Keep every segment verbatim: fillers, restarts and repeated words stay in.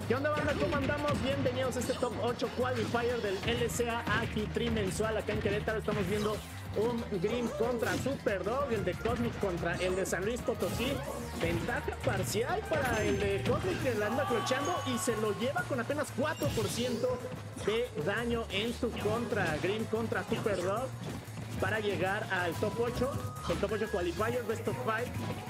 ¿Qué onda, banda? ¿Cómo andamos? Bienvenidos a este Top ocho Qualifier del L C A aquí trimensual acá en Querétaro. Estamos viendo un Grim contra Superdog, el de Cosmic contra el de San Luis Potosí. Ventaja parcial para el de Cosmic, que la anda clocheando y se lo lleva con apenas cuatro por ciento de daño en su contra. Grim contra Superdog para llegar al Top ocho, el Top ocho Qualifier, Best of five.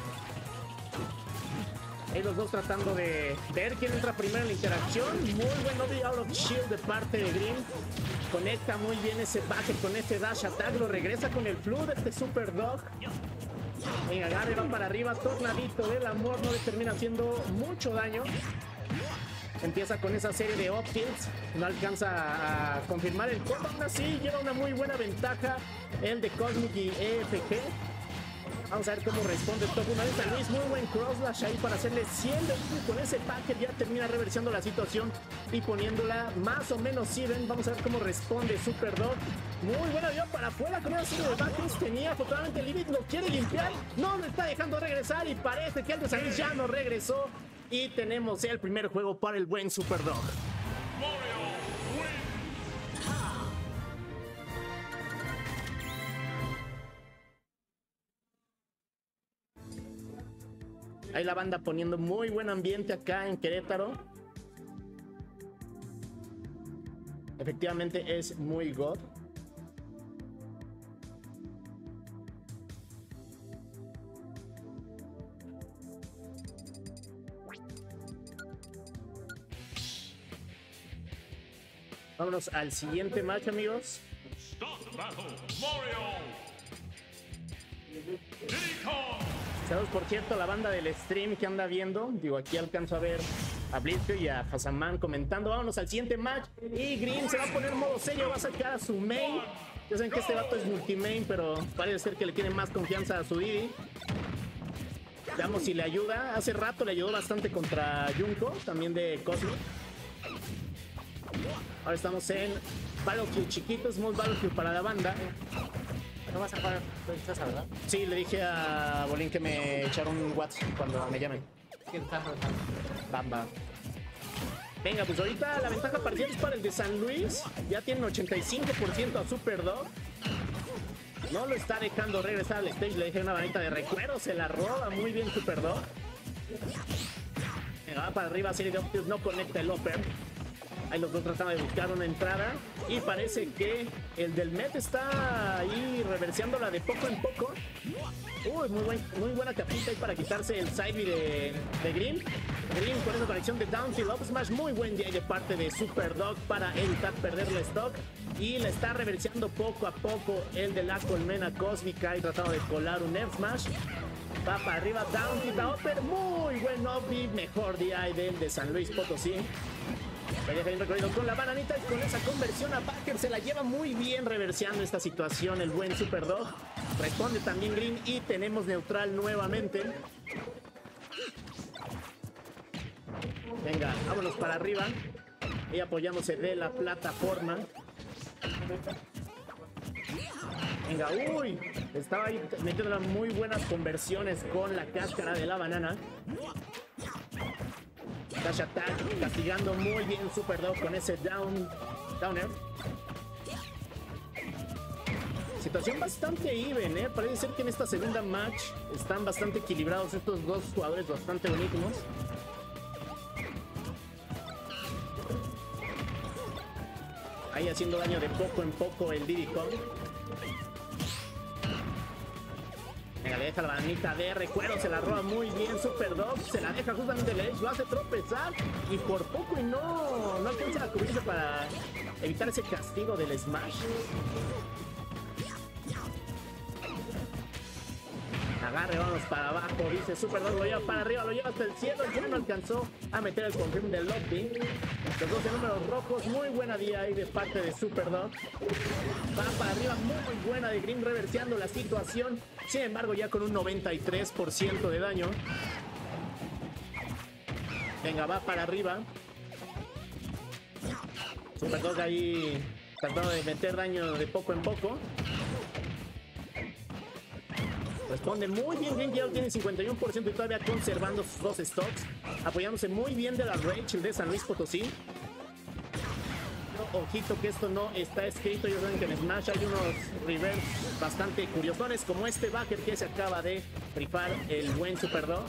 Ahí los dos tratando de ver quién entra primero en la interacción. Muy buen Obi out of shield de parte de Grim. Conecta muy bien ese baje con este dash attack. Lo regresa con el flu de este Superdog. Venga, agarre, va para arriba. Tornadito del amor. No le termina haciendo mucho daño. Empieza con esa serie de up tilts. No alcanza a confirmar el combo. Aún así, lleva una muy buena ventaja el de Cosmic y E F G. Vamos a ver cómo responde el top uno de San Luis. Muy buen cross slash ahí para hacerle cien de daño. Con ese packet ya termina reversiando la situación y poniéndola más o menos even. Vamos a ver cómo responde Superdog. Muy buena vida para afuera con una serie de backers. Tenía afortunadamente el límite, lo quiere limpiar. No lo está dejando regresar y parece que el de San Luis ya no regresó. Y tenemos el primer juego para el buen Superdog. Ahí la banda poniendo muy buen ambiente acá en Querétaro. Efectivamente es muy god. Vámonos al siguiente match, amigos. Saludos, por cierto, a la banda del stream que anda viendo. Digo, aquí alcanzo a ver a Blitzkrieg y a Hazaman comentando. Vámonos al siguiente match. Y Green se va a poner en modo serio. Va a sacar a su main. Ya saben que este vato es multimain, pero parece ser que le tiene más confianza a su Didi. Veamos si le ayuda. Hace rato le ayudó bastante contra Junko, también de Cosmic. Ahora estamos en Battlefield chiquito, Small Battlefield para la banda. ¿No vas a jugar princesa, verdad? Sí, le dije a Bolín que me echara un WhatsApp cuando me llamen. ¿Quién está jugando? Bamba. Venga, pues ahorita la ventaja parcial es para el de San Luis. Ya tienen ochenta y cinco por ciento a Superdog. No lo está dejando regresar al stage. Le dejé una varita de recuerdo. Se la roba muy bien Superdog. Venga, va para arriba. Serie de optios. No conecta el upper. Ahí los dos tratan de buscar una entrada. Y parece que el del Met está ahí reverseándola de poco en poco. Uy, muy, buen, muy buena capita ahí para quitarse el side de, de Green. Green con esa conexión de downfield up smash. Muy buen día de parte de Superdog para evitar perder la stock. Y le está reverseando poco a poco el de la colmena cósmica y tratando de colar un F smash. Va para arriba, downfield a upper. Muy buen off-beat. Mejor D I del de San Luis Potosí. Deja bien recorrido con la bananita y con esa conversión a backer se la lleva muy bien reverseando esta situación el buen Superdog. Responde también Green y tenemos neutral nuevamente. Venga, vámonos para arriba y apoyándose de la plataforma. Venga, uy, estaba ahí metiendo muy buenas conversiones con la cáscara de la banana. Dash attack, castigando muy bien Superdog con ese down, downer. Situación bastante even, ¿eh? Parece ser que en esta segunda match están bastante equilibrados estos dos jugadores bastante bonitos. Ahí haciendo daño de poco en poco el Diddy Kong. Venga, le deja la bananita de recuerdo, se la roba muy bien Superdog, se la deja justamente el edge, lo hace tropezar y por poco y no, no alcanza a cubrirse para evitar ese castigo del smash. Agarre, vamos para abajo, dice Superdog, lo lleva para arriba, lo lleva hasta el cielo, ya no alcanzó a meter el confirm del lobby. Los doce números rojos, muy buena D I de parte de Superdog. Va para arriba, muy buena de Green reverseando la situación. Sin embargo, ya con un noventa y tres por ciento de daño. Venga, va para arriba. Superdog ahí tratando de meter daño de poco en poco. Responde muy bien. Green ya tiene cincuenta y uno por ciento y todavía conservando sus dos stocks. Apoyándose muy bien de la Rachel de San Luis Potosí. No, ojito que esto no está escrito. Ya saben que en Smash hay unos reverse bastante curiosones, como este backer que se acaba de rifar el buen Superdog.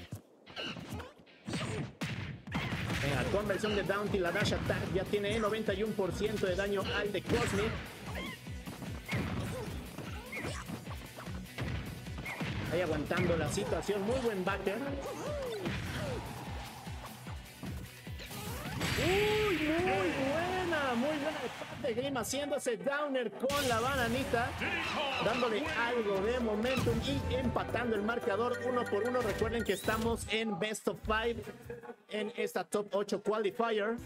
Venga, conversión de Downty, la Dash Attack ya tiene noventa y uno por ciento de daño al de Cosmic. Ahí aguantando la situación, muy buen backer. Uy, muy buena, muy buena de parte de Grim, haciéndose downer con la bananita, dándole algo de momentum y empatando el marcador uno por uno. Recuerden que estamos en Best of five en esta Top ocho Qualifier.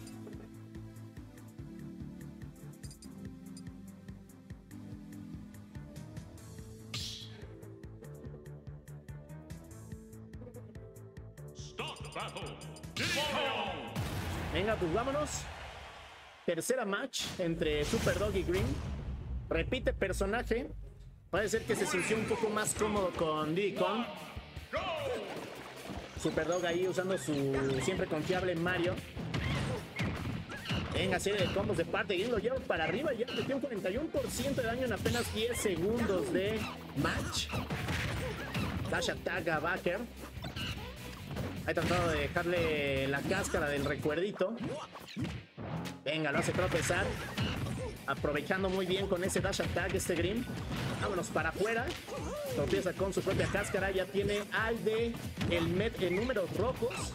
Venga, pues vámonos. Tercera match entre Superdog y Green. Repite personaje. Puede ser que se sintió un poco más cómodo con Diddy Kong. Superdog ahí usando su siempre confiable Mario. Venga, serie de combos de parte de Green. Lo lleva para arriba. Ya metió un cuarenta y uno por ciento de daño en apenas diez segundos de match. Dash Attack a Backer. Ha tratado de dejarle la cáscara del recuerdito. Venga, lo hace tropezar. Aprovechando muy bien con ese Dash Attack este Grim. Vámonos para afuera. Tropieza con su propia cáscara. Ya tiene al de el Met en números rojos.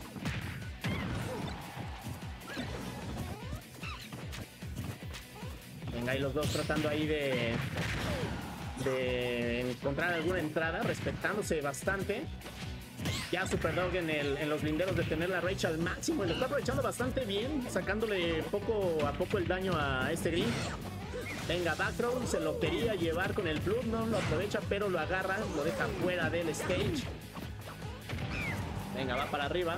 Venga, ahí los dos tratando ahí de, de encontrar alguna entrada, respetándose bastante. Ya Superdog en, el, en los linderos de tener la Rachel al máximo. Y lo está aprovechando bastante bien, sacándole poco a poco el daño a este Green. Venga, backroll, se lo quería llevar con el Blood, no lo aprovecha, pero lo agarra, lo deja fuera del stage. Venga, va para arriba.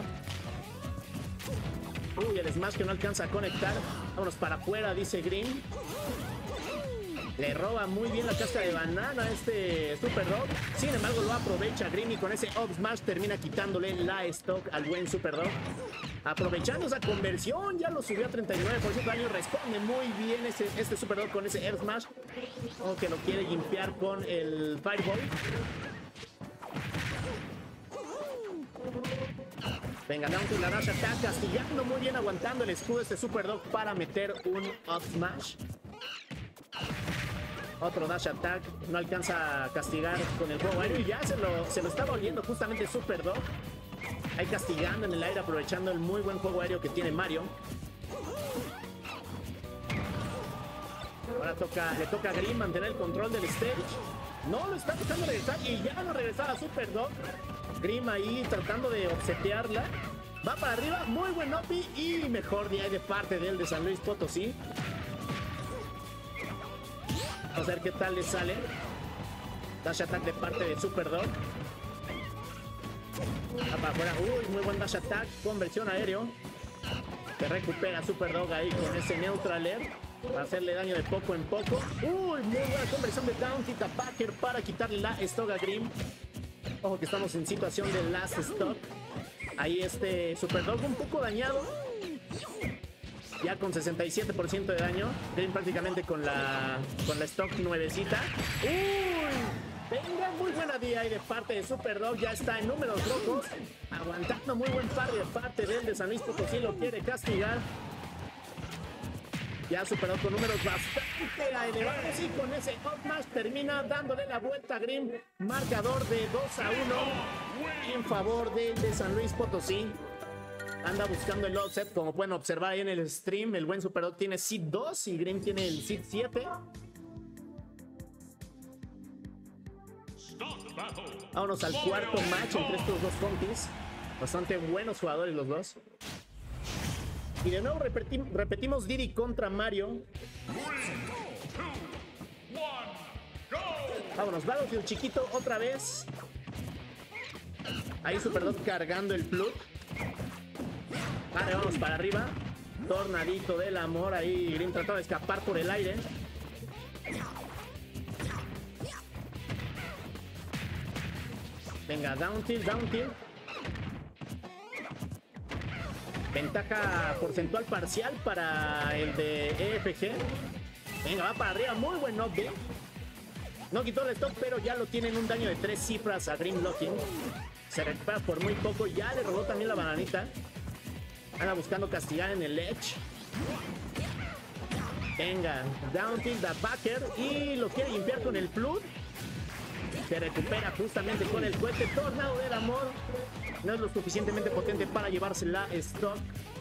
Uy, el smash que no alcanza a conectar. Vámonos para afuera, dice Green. Le roba muy bien la cáscara de banana a este Superdog. Sin embargo, lo aprovecha Green y con ese up smash termina quitándole la stock al buen Superdog. Aprovechando esa conversión, ya lo subió a treinta y nueve por ciento de daño. Responde muy bien ese, este Superdog con ese air smash. O que lo quiere limpiar con el Fireball. Venga, down to la Dash Attack, castigando muy bien, aguantando el escudo de este Superdog para meter un up smash. Otro Dash Attack, no alcanza a castigar con el juego aéreo y ya se lo, se lo está volviendo justamente Superdog. Ahí castigando en el aire, aprovechando el muy buen juego aéreo que tiene Mario. Ahora toca, le toca a Green mantener el control del stage. No lo está dejando regresar y ya no regresar a Superdog. Green ahí tratando de obsetearla. Va para arriba, muy buen Opi y mejor día de parte de él de San Luis Potosí. Vamos a ver qué tal le sale. Dash Attack de parte de Superdog. Va para afuera. Uy, muy buen Dash Attack. Conversión aéreo. Se recupera Superdog ahí con ese Neutral Air. Para hacerle daño de poco en poco. Uy, muy buena conversión de Down Tita Packer para quitarle la stock a Grim. Ojo que estamos en situación de last stock. Ahí este Superdog un poco dañado. Ya con sesenta y siete por ciento de daño. Grim prácticamente con la con la stock nuevecita. Uy, venga, muy buena D I de parte de Superdog. Ya está en números rojos. Aguantando muy buen par de parte del de San Luis Potosí. Lo quiere castigar. Ya Superdog con números bastante elevados y con ese up-smash termina dándole la vuelta a Grim. Marcador de dos a uno en favor del de San Luis Potosí. Anda buscando el offset, como pueden observar ahí en el stream. El buen Superdog tiene seed dos y Grim tiene el seed siete. Vámonos al cuarto match entre estos dos compis. Bastante buenos jugadores los dos. Y de nuevo repetim repetimos Diddy contra Mario. Vámonos, Battlefield chiquito otra vez. Ahí Superdog cargando el plug. Vale, vamos para arriba. Tornadito del amor. Ahí Grim tratando de escapar por el aire. Venga, down tilt, down tilt. Ventaja porcentual parcial para el de E F G. Venga, va para arriba. Muy buen knockdown. No quitó el stop, pero ya lo tienen un daño de tres cifras a Grim Locking. Se recupera por muy poco. Ya le robó también la bananita. Anda buscando castigar en el edge. Venga, down tilt a backer. Y lo quiere limpiar con el flood. Se recupera justamente con el cohete. Tornado del amor. No es lo suficientemente potente para llevarse la stock.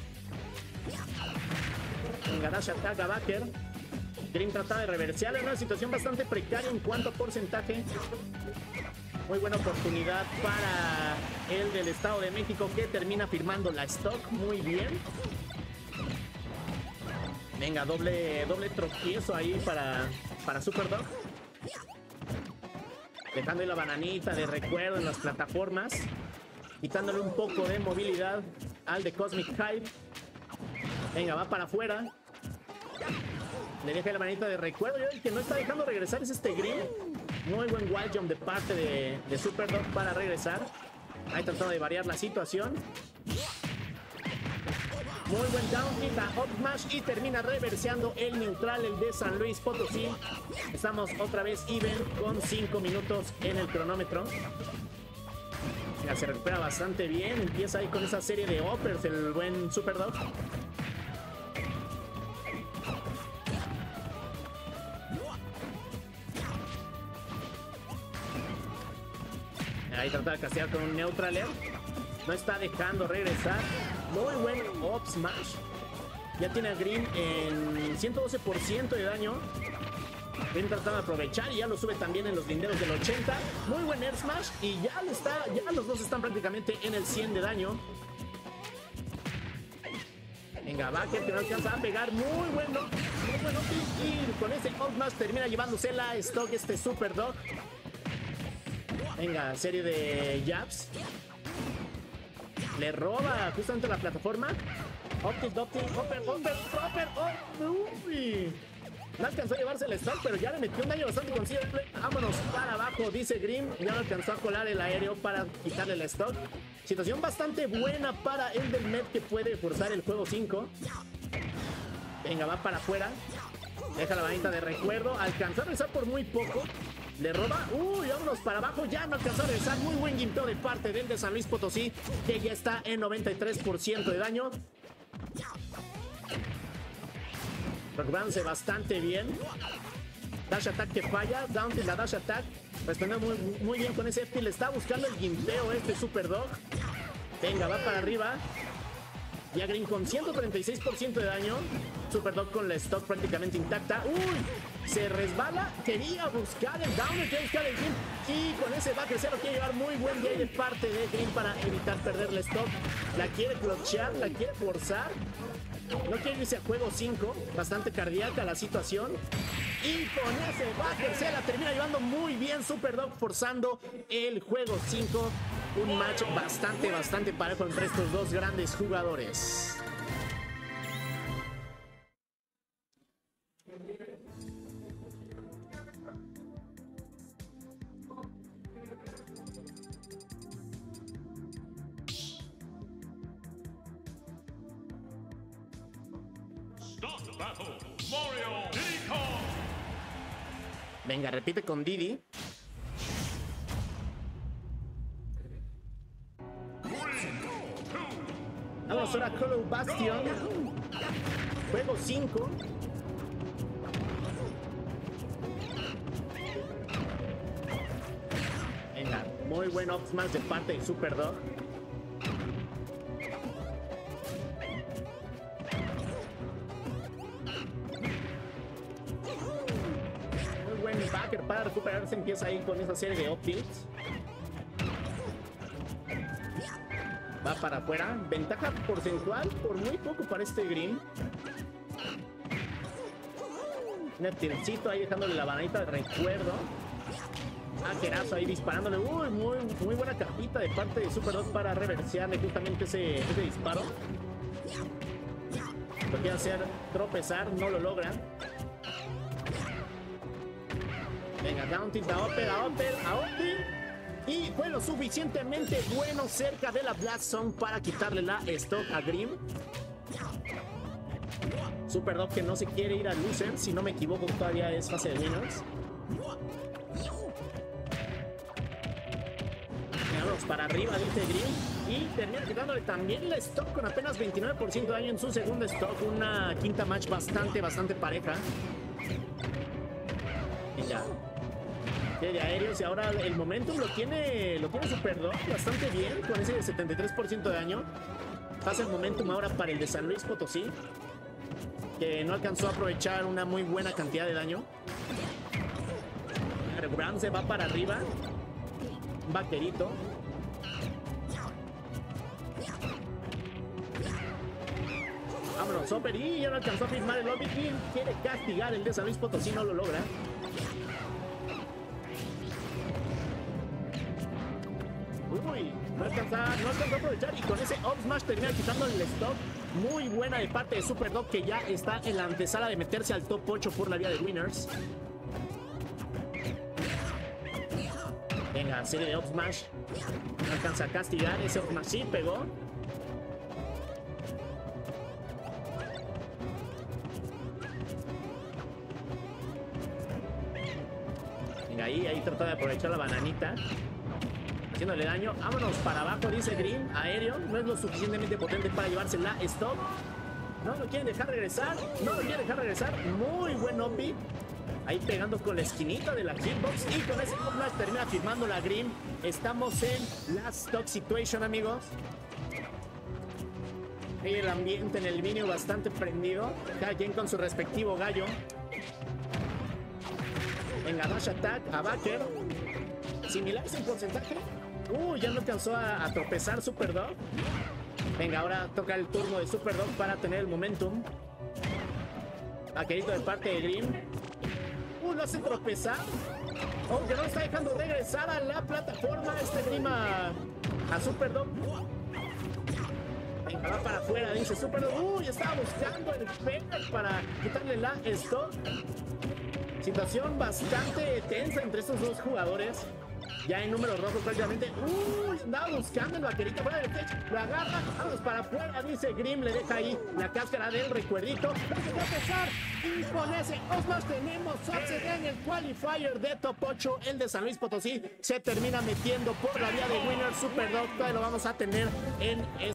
Venga, dash attack a backer. Grim trata de reversear en una situación bastante precaria en cuanto a porcentaje. Muy buena oportunidad para el del Estado de México, que termina firmando la stock. Muy bien. Venga, doble, doble tropiezo ahí para, para Superdog. Dejando la bananita de recuerdo en las plataformas. Quitándole un poco de movilidad al de Cosmic Hype. Venga, va para afuera. Le deja la manita de recuerdo. Y el que no está dejando regresar es este Grim. Muy buen wild jump de parte de, de Superdog para regresar. Ahí tratando de variar la situación. Muy buen down kick a up smash y termina reverseando el neutral, el de San Luis Potosí. Estamos otra vez even con cinco minutos en el cronómetro. Ya se recupera bastante bien. Empieza ahí con esa serie de uppers el buen Superdog. Ahí trata de castigar con un neutral air. No está dejando regresar. Muy buen up smash. Ya tiene a Grim en ciento doce por ciento de daño. Grim tratando de aprovechar y ya lo sube también en los linderos del ochenta. Muy buen air smash y ya le está, ya los dos están prácticamente en el cien de daño. Venga, Backer que no alcanza a pegar. Muy bueno. Muy bueno. Y, y con ese up smash termina llevándose la stock este Superdog. Venga, serie de jabs. Le roba justamente la plataforma. Optic, Optic, Hopper, Hopper, Hopper, oh, uy. No alcanzó a llevarse el stock, pero ya le metió un daño bastante considerable. Vámonos para abajo, dice Grim. Ya no alcanzó a colar el aéreo para quitarle el stock. Situación bastante buena para el del Met, que puede forzar el juego cinco. Venga, va para afuera. Deja la manita de recuerdo. Alcanzó a regresar por muy poco. Le roba. Uy, vámonos para abajo. Ya no alcanzó a regresar. Muy buen gimpeo de parte del de San Luis Potosí, que ya está en noventa y tres por ciento de daño. Recuperándose bastante bien. Dash attack que falla. Down to la dash attack. Respondiendo muy, muy bien con ese F T. Le está buscando el gimpeo este Superdog. Venga, va para arriba. Ya Green con ciento treinta y seis por ciento de daño. Superdog con la stock prácticamente intacta. Uy, se resbala. Quería buscar el down, quería buscar el Green. Y con ese backer se lo quiere llevar. Muy buen day de parte de Green para evitar perder la stock. La quiere clutchear, la quiere forzar. No quiere irse a juego cinco. Bastante cardíaca la situación. Y con ese backer se la termina llevando muy bien Superdog, forzando el juego cinco. Un match bastante, bastante parejo entre estos dos grandes jugadores. Venga, repite con Diddy. Vamos ahora a Hollow Bastion. Juego cinco. Venga, muy buen up smash de parte de Superdog. Muy buen backer para recuperarse. Empieza ahí con esa serie de up tilts. Va para afuera. Ventaja porcentual por muy poco para este Green. Un tircito ahí dejándole la bananita de recuerdo. Aquerazo ahí disparándole. Uy, muy, muy buena capita de parte de Superdog para reversearle justamente ese, ese disparo. Lo quiere hacer tropezar, no lo logra. Venga, down tilt a Opel, a Opel, a Opel. Y fue lo suficientemente bueno cerca de la Blast Zone para quitarle la stock a Grim. Superdog que no se quiere ir a Lucent, si no me equivoco todavía es fase de winners. Vamos para arriba, dice Grim. Y termina quitándole también la stock con apenas veintinueve por ciento de daño en su segundo stock. Una quinta match bastante, bastante pareja. Y ya. De aéreos y ahora el momentum lo tiene, lo tiene Superdog bastante bien con ese setenta y tres por ciento de daño. Pasa el momentum ahora para el de San Luis Potosí, que no alcanzó a aprovechar una muy buena cantidad de daño. Brown se va para arriba. Un vaquerito. Vámonos, Hopper, y ya no alcanzó a firmar el lobby. Quiere castigar el de San Luis Potosí, no lo logra. Uy, no alcanza, no alcanzó a aprovechar y con ese up smash termina quitando el stock. Muy buena de parte de Superdog, que ya está en la antesala de meterse al top ocho por la vía de winners. Venga, serie de up smash. No alcanza a castigar, ese up smash sí pegó. Venga, ahí, ahí trata de aprovechar la bananita, haciéndole daño. Vámonos para abajo, dice Green. Aéreo no es lo suficientemente potente para llevarse la stop. No lo quieren dejar regresar. No lo quieren dejar regresar. Muy buen Opi. Ahí pegando con la esquinita de la hitbox. Y con ese flash termina firmando la Green. Estamos en la stock situation, amigos. Y el ambiente en el minion bastante prendido. Cada quien con su respectivo gallo. Venga, dash attack a Backer. Similares en porcentaje. Uh, ya no alcanzó a, a tropezar Superdog. Venga, ahora toca el turno de Superdog para tener el momentum. Vaquerito de parte de Grim. Uh, lo hace tropezar. Aunque no está dejando regresar a la plataforma este Grim a, a Superdog. Venga, va para afuera, dice Superdog. Uy, estaba buscando el Fener para quitarle la stock. Situación bastante tensa entre estos dos jugadores. Ya en números rojos prácticamente. Uy, andaba buscando el vaquerito fuera del techo. Lo agarra, vamos para afuera, dice Grim. Le deja ahí la cáscara del recuerdito. Vamos a empezar. Y con ese Osmars tenemos success en el qualifier de top ocho. El de San Luis Potosí se termina metiendo por la vía de winner. Superdog, todavía lo vamos a tener en